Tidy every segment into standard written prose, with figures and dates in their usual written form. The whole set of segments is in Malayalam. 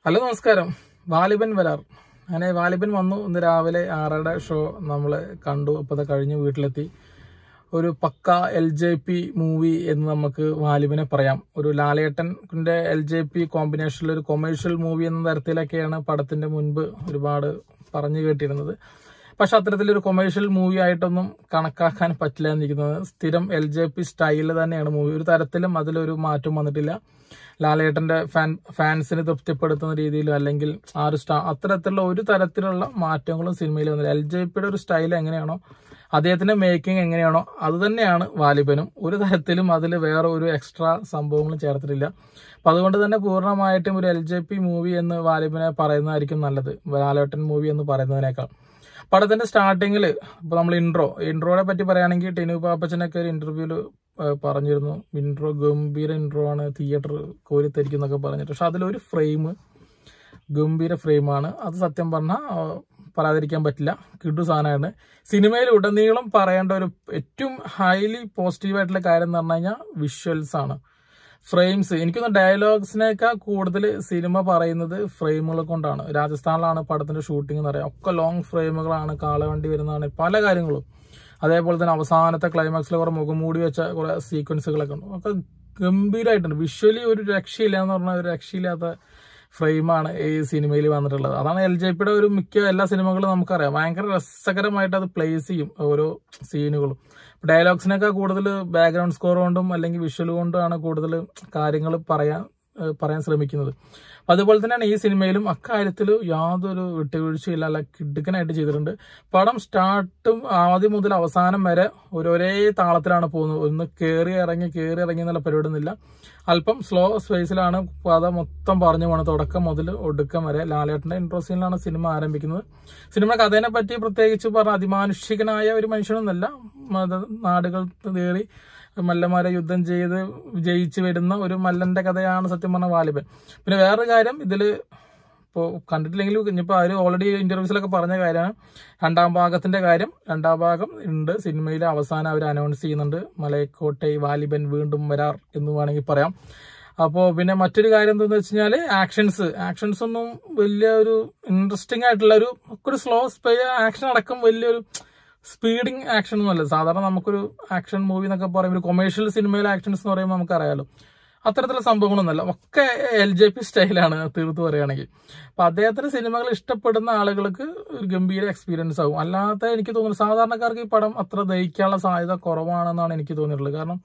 ഹലോ നമസ്കാരം. വാലിബൻ വരാർ. അങ്ങനെ വാലിബൻ വന്നു. ഇന്ന് രാവിലെ 6:30 ഷോ നമ്മൾ കണ്ടു. ഇപ്പോൾ കഴിഞ്ഞ് വീട്ടിലെത്തി. ഒരു പക്ക LJP മൂവി എന്ന് നമുക്ക് വാലിബനെ പറയാം. ഒരു ലാലേട്ടൻ്റെ LJP കോമ്പിനേഷനിൽ ഒരു കൊമേഴ്ഷ്യൽ മൂവി എന്ന തരത്തിലൊക്കെയാണ് പടത്തിന്റെ മുൻപ് ഒരുപാട് പറഞ്ഞു കേട്ടിരുന്നത്. പക്ഷെ അത്തരത്തിലൊരു കൊമേഴ്ഷ്യൽ മൂവി ആയിട്ടൊന്നും കണക്കാക്കാൻ പറ്റില്ല എന്നിരിക്കുന്നത്. സ്ഥിരം LJP സ്റ്റൈല് തന്നെയാണ് മൂവി. ഒരു തരത്തിലും അതിലൊരു മാറ്റം വന്നിട്ടില്ല. ലാലേട്ടന്റെ ഫാൻസിനെ തൃപ്തിപ്പെടുത്തുന്ന രീതിയിലും അല്ലെങ്കിൽ ആ ഒരു അത്തരത്തിലുള്ള ഒരു തരത്തിലുള്ള മാറ്റങ്ങളും സിനിമയിൽ വന്നില്ല. LJPയുടെ ഒരു സ്റ്റൈൽ എങ്ങനെയാണോ, അദ്ദേഹത്തിന്റെ മേക്കിംഗ് എങ്ങനെയാണോ അത് തന്നെയാണ് വാലിബനും. ഒരു തരത്തിലും അതിൽ വേറെ ഒരു എക്സ്ട്രാ സംഭവങ്ങളും ചേർത്തിട്ടില്ല. അപ്പൊ അതുകൊണ്ട് തന്നെ പൂർണ്ണമായിട്ടും ഒരു LJP മൂവി എന്ന് വാലിബനെ പറയുന്നതായിരിക്കും നല്ലത്, ലാലേട്ടൻ മൂവി എന്ന് പറയുന്നതിനേക്കാൾ. പടത്തിന്റെ സ്റ്റാർട്ടിങ്ങിൽ ഇപ്പൊ നമ്മൾ ഇൻട്രോയെ പറ്റി പറയുകയാണെങ്കിൽ ടിനു പാപ്പച്ചനൊക്കെ ഒരു ഇന്റർവ്യൂല് പറഞ്ഞിരുന്നു, ഇൻട്രോ ഗംഭീര ഇൻട്രോ ആണ്, തിയേറ്റർ കോരിത്തരിക്കും എന്നൊക്കെ പറഞ്ഞിട്ട്. പക്ഷെ അതിലൊരു ഫ്രെയിം ഗംഭീര ഫ്രെയിമാണ്. അത് സത്യം പറഞ്ഞാൽ പറയാതിരിക്കാൻ പറ്റില്ല, കിടു സാധനമാണ്. സിനിമയിൽ ഉടനീളം പറയേണ്ട ഒരു ഏറ്റവും ഹൈലി പോസിറ്റീവായിട്ടുള്ള കാര്യം എന്ന് പറഞ്ഞു കഴിഞ്ഞാൽ വിഷ്വൽസ് ആണ്, ഫ്രെയിംസ്. എനിക്കൊന്ന് ഡയലോഗ്സിനേക്കാൾ കൂടുതൽ സിനിമ പറയുന്നത് ഫ്രെയിമുകൾ കൊണ്ടാണ്. രാജസ്ഥാനിലാണ് പടത്തിന്റെ ഷൂട്ടിംഗ് എന്ന് പറയാം. ഒക്കെ ലോങ് ഫ്രെയിമുകളാണ്, കാളവണ്ടി വരുന്നതാണ്, പല കാര്യങ്ങളും. അതേപോലെ തന്നെ അവസാനത്തെ ക്ലൈമാക്സിൽ കുറെ മുഖംമൂടി വെച്ച കുറെ സീക്വൻസുകളൊക്കെ ഉണ്ട്. ഒക്കെ ഗംഭീരമായിട്ടുണ്ട്. വിഷ്വലി ഒരു രക്ഷയില്ല എന്ന് പറഞ്ഞാൽ ഒരു രക്ഷയില്ലാത്ത ഫ്രെയിമാണ് ഈ സിനിമയിൽ വന്നിട്ടുള്ളത്. അതാണ് LJPയുടെ ഒരു മിക്ക എല്ലാ സിനിമകളും നമുക്കറിയാം. ഭയങ്കര രസകരമായിട്ട് അത് പ്ലേസ് ചെയ്യും ഓരോ സീനുകളും. ഡയലോഗ്സിനൊക്കെ കൂടുതൽ ബാക്ക്ഗ്രൗണ്ട് സ്കോർ കൊണ്ടും അല്ലെങ്കിൽ വിഷ്വൽ കൊണ്ടുമാണ് കൂടുതൽ കാര്യങ്ങൾ പറയാൻ ശ്രമിക്കുന്നത്. അതുപോലെ തന്നെയാണ് ഈ സിനിമയിലും അക്കാര്യത്തിൽ യാതൊരു വിട്ടുവീഴ്ചയില്ല, അല്ല കിടുക്കനായിട്ട് ചെയ്തിട്ടുണ്ട്. പടം സ്റ്റാർട്ടും ആദ്യം മുതൽ അവസാനം വരെ ഒരേ താളത്തിലാണ് പോകുന്നത്. ഒന്ന് കയറി ഇറങ്ങി എന്നുള്ള പരിപാടിയൊന്നുമില്ല. അല്പം സ്ലോ സ്പേസിലാണ് കഥ മൊത്തം പറഞ്ഞു പോകുന്നത്. തുടക്കം മുതൽ ഒടുക്കം വരെ ലാലേട്ടന്റെ ഇൻട്രോ സീനിലാണ് സിനിമ ആരംഭിക്കുന്നത്. സിനിമ കഥേനെ പറ്റി പ്രത്യേകിച്ച് പറഞ്ഞ അതിമാനുഷികനായ ഒരു മനുഷ്യനൊന്നല്ല, നാടുകൾ കയറി മല്ലന്മാരെ യുദ്ധം ചെയ്ത് വിജയിച്ചു വരുന്ന ഒരു മല്ലന്റെ കഥയാണ് സത്യം പറഞ്ഞ വാലിബൻ. പിന്നെ വേറൊരു കാര്യം, ഇതില് ഇപ്പോൾ കണ്ടിട്ടില്ലെങ്കിൽ ഇനിയിപ്പോൾ അവർ ഓൾറെഡി ഇന്റർവ്യൂസിലൊക്കെ പറഞ്ഞ കാര്യമാണ് രണ്ടാം ഭാഗത്തിന്റെ കാര്യം. രണ്ടാം ഭാഗം ഉണ്ട്. സിനിമയിലെ അവസാനം അവർ അനൗൺസ് ചെയ്യുന്നുണ്ട്, മലയക്കോട്ടെ വാലിബൻ വീണ്ടും വരാർ എന്ന് വേണമെങ്കിൽ പറയാം. അപ്പോൾ പിന്നെ മറ്റൊരു കാര്യം എന്താണെന്ന് വെച്ച് കഴിഞ്ഞാൽ ആക്ഷൻസ് ഒന്നും വലിയ ഒരു ഇൻട്രസ്റ്റിംഗ് ആയിട്ടുള്ള ഒരു സ്ലോ ആക്ഷൻ അടക്കം വലിയൊരു സ്പീഡിങ് ആക്ഷൻ ഒന്നും അല്ല. സാധാരണ നമുക്കൊരു ആക്ഷൻ മൂവി എന്നൊക്കെ പറയുമ്പോൾ ഒരു കൊമേഴ്ഷ്യൽ സിനിമയിലെ ആക്ഷൻസ് എന്ന് പറയുമ്പോൾ നമുക്കറിയാലോ, അത്തരത്തിലുള്ള സംഭവങ്ങളൊന്നുമല്ല. ഒക്കെ LJP സ്റ്റൈലാണ് തീർത്ത് പറയുകയാണെങ്കിൽ. അപ്പൊ അദ്ദേഹത്തിന്റെ സിനിമകൾ ഇഷ്ടപ്പെടുന്ന ആളുകൾക്ക് ഒരു ഗംഭീര എക്സ്പീരിയൻസ് ആവും. അല്ലാത്ത എനിക്ക് തോന്നുന്നു സാധാരണക്കാർക്ക് ഈ പടം അത്ര ദഹിക്കാനുള്ള സാധ്യത കുറവാണെന്നാണ് എനിക്ക് തോന്നിയിട്ടുള്ളത്. കാരണം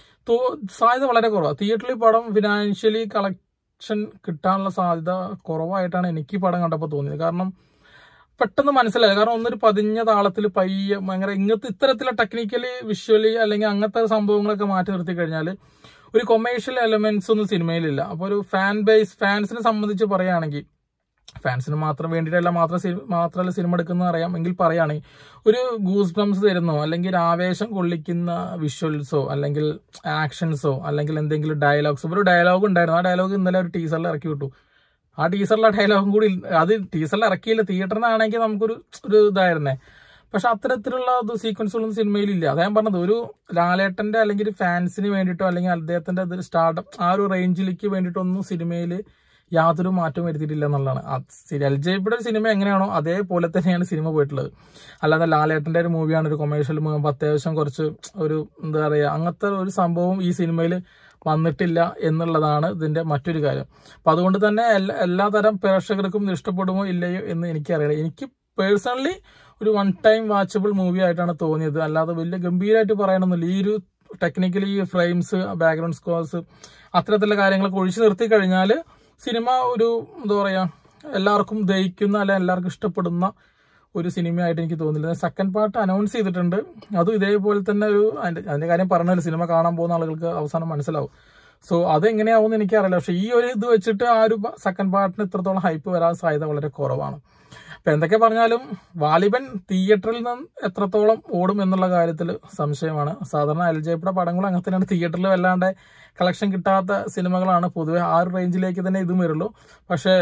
സാധ്യത വളരെ കുറവാണ്. തിയേറ്ററിൽ പടം ഫിനാൻഷ്യലി കളക്ഷൻ കിട്ടാനുള്ള സാധ്യത കുറവായിട്ടാണ് എനിക്ക് പടം കണ്ടപ്പോൾ തോന്നിയത്. കാരണം പെട്ടെന്ന് മനസ്സിലായി. കാരണം ഒന്നൊരു പതിഞ്ഞ താളത്തിൽ പയ്യെ ഭയങ്കര ഇത്തരത്തിലുള്ള ടെക്നിക്കലി വിഷ്വലി അല്ലെങ്കിൽ അങ്ങനത്തെ സംഭവങ്ങളൊക്കെ മാറ്റി നിർത്തി കഴിഞ്ഞാൽ ഒരു കൊമേഴ്ഷ്യൽ എലമെന്റ്സ് ഒന്നും സിനിമയിലില്ല. അപ്പോൾ ഒരു ഫാൻസിനെ സംബന്ധിച്ച് പറയുകയാണെങ്കിൽ, ഫാൻസിന് മാത്രം വേണ്ടിയിട്ടല്ല മാത്രമല്ല സിനിമ എടുക്കുന്ന അറിയാം എങ്കിൽ പറയുകയാണെങ്കിൽ ഒരു ഗൂസ് ബംസ് തരുന്നോ അല്ലെങ്കിൽ ഒരു ആവേശം കൊള്ളിക്കുന്ന വിഷ്വൽസോ അല്ലെങ്കിൽ ആക്ഷൻസോ അല്ലെങ്കിൽ എന്തെങ്കിലും ഡയലോഗ്സോ. ഒരു ഡയലോഗ് ഉണ്ടായിരുന്നു, ആ ഡയലോഗ് ഇന്നലെ ഒരു ടീസറിൽ ഇറക്കി വിട്ടു. ആ ടീസറിലെ ഡയലോഗും കൂടി അത് ടീസറിൽ ഇറക്കിയില്ല, തിയേറ്ററിനാണെങ്കിൽ നമുക്കൊരു ഇതായിരുന്നേ. പക്ഷെ അത്തരത്തിലുള്ള സീക്വൻസുകളൊന്നും സിനിമയിലില്ല. അതാ ഞാൻ പറഞ്ഞത്, ഒരു ലാലേട്ടന്റെ അല്ലെങ്കിൽ ഫാൻസിന് വേണ്ടിയിട്ടോ അല്ലെങ്കിൽ അദ്ദേഹത്തിന്റെ സ്റ്റാർഡം ആ ഒരു റേഞ്ചിലേക്ക് വേണ്ടിയിട്ടൊന്നും സിനിമയിൽ യാതൊരു മാറ്റവും വരുത്തിയിട്ടില്ല എന്നുള്ളതാണ്. LJPയുടെ ഒരു സിനിമ എങ്ങനെയാണോ അതേപോലെ തന്നെയാണ് സിനിമ പോയിട്ടുള്ളത്. അല്ലാതെ ലാലേട്ടന്റെ ഒരു മൂവിയാണ്, ഒരു കൊമേഴ്ഷ്യൽ മൂവി, അത്യാവശ്യം കുറച്ച് ഒരു എന്താ പറയുക അങ്ങനത്തെ ഒരു സംഭവം ഈ സിനിമയിൽ വന്നിട്ടില്ല എന്നുള്ളതാണ് ഇതിന്റെ മറ്റൊരു കാര്യം. അപ്പൊ അതുകൊണ്ട് തന്നെ എല്ലാ തരം പ്രേക്ഷകർക്കും ഇഷ്ടപ്പെടുമോ ഇല്ലയോ എന്ന് എനിക്കറിയില്ല. എനിക്ക് പേഴ്സണലി ഒരു വൺ ടൈം വാച്ചബിൾ മൂവി ആയിട്ടാണ് തോന്നിയത്. അല്ലാതെ വലിയ ഗംഭീരമായിട്ട് പറയണമെന്നില്ല. ഈ ഒരു ടെക്നിക്കലി ഫ്രെയിംസ്, ബാക്ക്ഗ്രൗണ്ട് സ്കോർസ്, അത്തരത്തിലുള്ള കാര്യങ്ങളൊക്കെ ഒഴിച്ചു നിർത്തി കഴിഞ്ഞാൽ സിനിമ ഒരു എന്താ പറയാ എല്ലാവർക്കും ദഹിക്കുന്ന അല്ല എല്ലാവർക്കും ഇഷ്ടപ്പെടുന്ന ഒരു സിനിമയായിട്ട് എനിക്ക് തോന്നില്ല. സെക്കൻഡ് പാർട്ട് അനൗൺസ് ചെയ്തിട്ടുണ്ട്. അതും ഇതേപോലെ തന്നെ അതിന്റെ കാര്യം പറഞ്ഞാൽ സിനിമ കാണാൻ പോകുന്ന ആളുകൾക്ക് അവസാനം മനസ്സിലാവും. സോ അതെങ്ങനെയാവുമെന്ന് എനിക്കറിയില്ല. പക്ഷെ ഈ ഒരു ഇത് വെച്ചിട്ട് ആ ഒരു സെക്കൻഡ് പാർട്ടിന് ഇത്രത്തോളം ഹൈപ്പ് വരാൻ സാധ്യത വളരെ കുറവാണ്. അപ്പൊ എന്തൊക്കെ പറഞ്ഞാലും വാലിബൻ തിയേറ്ററിൽ നിന്ന് എത്രത്തോളം ഓടും എന്നുള്ള കാര്യത്തിൽ സംശയമാണ്. സാധാരണ LJPയുടെ പടങ്ങൾ അങ്ങനെ തന്നെയാണ്, തിയേറ്ററിൽ വല്ലാണ്ട് കളക്ഷൻ കിട്ടാത്ത സിനിമകളാണ് പൊതുവെ. ആ ഒരു റേഞ്ചിലേക്ക് തന്നെ ഇതും വരുള്ളൂ. പക്ഷേ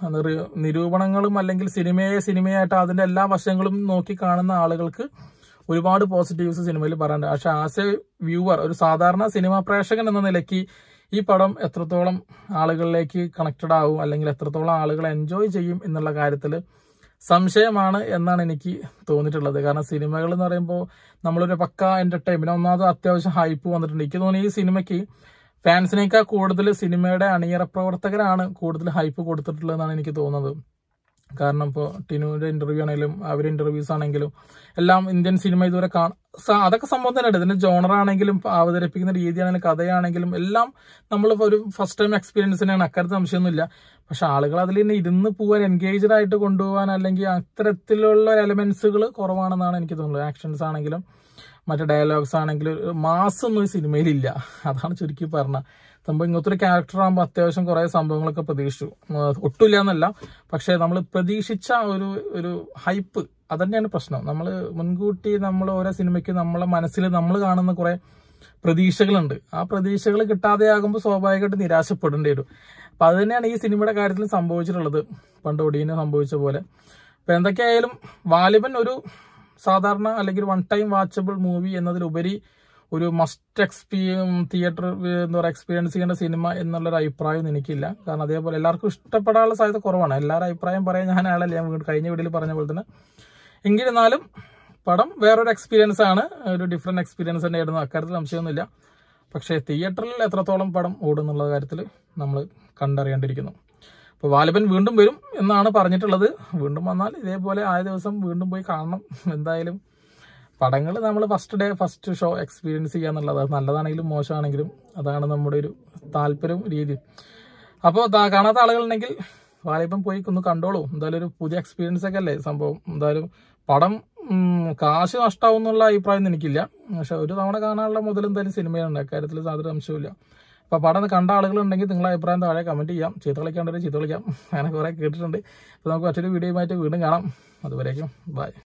നിരൂപണങ്ങളും അല്ലെങ്കിൽ സിനിമയായിട്ട് അതിന്റെ എല്ലാ വശങ്ങളും നോക്കി കാണുന്ന ആളുകൾക്ക് ഒരുപാട് പോസിറ്റീവ്സ് സിനിമയിൽ പറയാനുണ്ട്. പക്ഷെ ആസ് എ വ്യൂവർ, ഒരു സാധാരണ സിനിമാ പ്രേക്ഷകൻ എന്ന നിലയ്ക്ക് ഈ പടം എത്രത്തോളം ആളുകളിലേക്ക് കണക്റ്റഡ് ആവും അല്ലെങ്കിൽ എത്രത്തോളം ആളുകൾ എൻജോയ് ചെയ്യും എന്നുള്ള കാര്യത്തിൽ സംശയമാണ് എന്നാണ് എനിക്ക് തോന്നിയിട്ടുള്ളത്. കാരണം സിനിമകൾ എന്ന് പറയുമ്പോൾ നമ്മളൊരു പക്ക എന്റർടൈൻമെന്റ്, ഒന്നാമത് അത്യാവശ്യം ഹൈപ്പ് വന്നിട്ടുണ്ട്. എനിക്ക് തോന്നുന്നു ഈ സിനിമയ്ക്ക് ഫാൻസിനേക്കാൾ കൂടുതൽ സിനിമയുടെ അണിയറ പ്രവർത്തകരാണ് കൂടുതൽ ഹൈപ്പ് കൊടുത്തിട്ടുള്ളതെന്നാണ് എനിക്ക് തോന്നുന്നത്. കാരണം ഇപ്പോൾ ടിനുവിന്റെ ഇന്റർവ്യൂ ആണെങ്കിലും അവരുടെ ഇന്റർവ്യൂസ് ആണെങ്കിലും എല്ലാം ഇന്ത്യൻ സിനിമ ഇതുവരെ അതൊക്കെ സംഭവം തന്നെയാണ്. ഇതിന്റെ ജോണർ ആണെങ്കിലും അവതരിപ്പിക്കുന്ന രീതിയാണെങ്കിലും കഥയാണെങ്കിലും എല്ലാം നമ്മൾ ഒരു ഫസ്റ്റ് ടൈം എക്സ്പീരിയൻസിനാണ്, അക്കാര്യത്തിൽ സംശയമൊന്നുമില്ല. പക്ഷെ ആളുകൾ അതിൽ തന്നെ ഇരുന്ന് പോകാൻ, എൻഗേജ്ഡ് ആയിട്ട് കൊണ്ടുപോകാൻ അല്ലെങ്കിൽ അത്തരത്തിലുള്ള എലമെന്റ്സുകൾ കുറവാണെന്നാണ് എനിക്ക് തോന്നുന്നത്. ആക്ഷൻസ് ആണെങ്കിലും മറ്റേ ഡയലോഗ്സ് ആണെങ്കിലും മാസ് ഒന്നും ഈ സിനിമയിലില്ല. അതാണ് ചുരുക്കി പറഞ്ഞ സംഭവം. ഇങ്ങനത്തെ ഒരു ക്യാരക്ടർ ആകുമ്പോൾ അത്യാവശ്യം കുറെ സംഭവങ്ങളൊക്കെ പ്രതീക്ഷിച്ചു, ഒട്ടുമില്ല എന്നല്ല, പക്ഷെ നമ്മൾ പ്രതീക്ഷിച്ച ഒരു ഹൈപ്പ് അതന്നെയാണ് പ്രശ്നം. നമ്മൾ മുൻകൂട്ടി നമ്മൾ ഓരോ സിനിമയ്ക്ക് നമ്മളെ മനസ്സിൽ നമ്മൾ കാണുന്ന കുറെ പ്രതീക്ഷകളുണ്ട്. ആ പ്രതീക്ഷകൾ കിട്ടാതെയാകുമ്പോൾ സ്വാഭാവികമായിട്ട് നിരാശപ്പെടേണ്ടി വരും. അപ്പൊ അത് തന്നെയാണ് ഈ സിനിമയുടെ കാര്യത്തിൽ സംഭവിച്ചിട്ടുള്ളത്, പണ്ട് ഒടിയന് സംഭവിച്ച പോലെ. അപ്പൊ എന്തൊക്കെയായാലും വാലിബൻ ഒരു സാധാരണ അല്ലെങ്കിൽ വൺ ടൈം വാച്ചബിൾ മൂവി എന്നതിലുപരി ഒരു മസ്റ്റ് തിയേറ്റർ എന്താ പറയുക എക്സ്പീരിയൻസ് ചെയ്യേണ്ട സിനിമ എന്നുള്ളൊരു അഭിപ്രായം എനിക്കില്ല. കാരണം അതേപോലെ എല്ലാവർക്കും ഇഷ്ടപ്പെടാനുള്ള സാധ്യത കുറവാണ്. എല്ലാവരും അഭിപ്രായം പറയാൻ ഞാൻ ആളല്ല, ഞാൻ കഴിഞ്ഞ വീഡിയോയിൽ പറഞ്ഞ പോലെ തന്നെ. എങ്കിലിരുന്നാലും പടം വേറൊരു എക്സ്പീരിയൻസ് ആണ്, ഒരു ഡിഫറെന്റ് എക്സ്പീരിയൻസ് തന്നെ ആയിരുന്നു, അക്കാര്യത്തിൽ സംശയമൊന്നുമില്ല. പക്ഷേ തിയേറ്ററിൽ എത്രത്തോളം പടം ഓടുന്നുള്ള കാര്യത്തിൽ നമ്മൾ കണ്ടറിയേണ്ടിയിരിക്കുന്നു. അപ്പോൾ വാലിബൻ വീണ്ടും വരും എന്നാണ് പറഞ്ഞിട്ടുള്ളത്. വീണ്ടും വന്നാൽ ഇതേപോലെ ആയ ദിവസം വീണ്ടും പോയി കാണണം. എന്തായാലും പടങ്ങൾ നമ്മൾ ഫസ്റ്റ് ഷോ എക്സ്പീരിയൻസ് ചെയ്യുക എന്നുള്ളത്, അത് നല്ലതാണെങ്കിലും മോശമാണെങ്കിലും അതാണ് നമ്മുടെ ഒരു താല്പര്യവും രീതിയും. അപ്പോൾ കാണാത്ത ആളുകളുണ്ടെങ്കിൽ വാലിബൻ പോയി ഒന്ന് കണ്ടോളൂ. എന്തായാലും ഒരു പുതിയ എക്സ്പീരിയൻസ് ഒക്കെ അല്ലേ സംഭവം. എന്തായാലും പടം കാശ് നഷ്ടാവും എന്നുള്ള അഭിപ്രായം എനിക്കില്ല. പക്ഷെ ഒരു തവണ കാണാനുള്ള മുതൽ എന്തായാലും സിനിമയുണ്ട്, അക്കാര്യത്തിൽ യാതൊരു സംശയമില്ല. അപ്പോൾ പടം കണ്ട ആളുകളുണ്ടെങ്കിൽ നിങ്ങളുടെ അഭിപ്രായം താഴെ കമന്റ് ചെയ്യാം. ചീത്ത കളിക്കാണ്ടൊരു ചീത്ത കളിക്കാം, അങ്ങനെ കുറെ കേട്ടിട്ടുണ്ട്. അപ്പോൾ നമുക്ക് മറ്റൊരു വീഡിയോയുമായിട്ട് വീണ്ടും കാണാം. അതുവരേക്കും ബൈ.